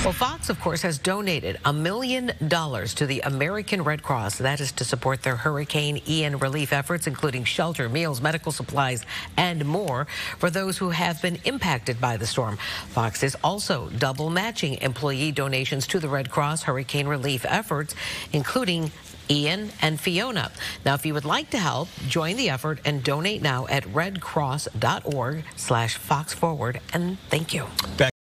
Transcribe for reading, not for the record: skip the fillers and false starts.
Well, Fox, of course, has donated $1 million to the American Red Cross. That is to support their Hurricane Ian relief efforts, including shelter, meals, medical supplies, and more for those who have been impacted by the storm. Fox is also double matching employee donations to the Red Cross hurricane relief efforts, including Ian and Fiona. Now, if you would like to help, join the effort and donate now at redcross.org/foxforward. And thank you.